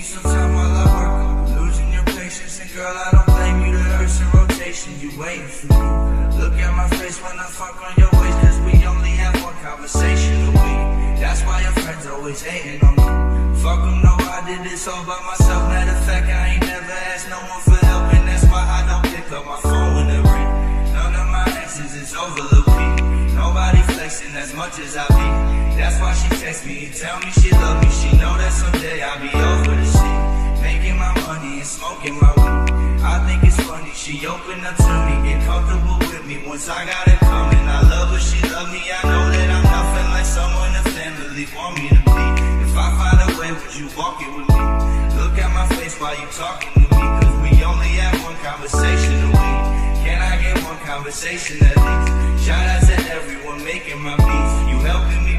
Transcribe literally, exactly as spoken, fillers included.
sometime while I work on you. Losing your patience, and girl, I don't blame you. The earth's in rotation, you waiting for me. Look at my face when I fuck on your waist, cause we only have one conversation a week. That's why your friends always hating on me. Fuck them, no, I did this all by myself. Matter of fact, I ain't never asked no one for help, and that's why I don't pick up my phone when it ring. None of my exes is over, Lil P. Nobody flexing as much as I be. That's why she text me and tell me she love me. She know that someday I'll be over the shit, making my money and smoking my weed. I think it's funny, she opened up to me, get comfortable with me once I got it coming. I love her, she love me, I know that I'm nothing like someone the family want me to be. If I find a way, would you walk it with me? Look at my face while you talking to me, cause we only have one conversation a week. Can I get one conversation at least? Shout out to everyone making my beats. You helping me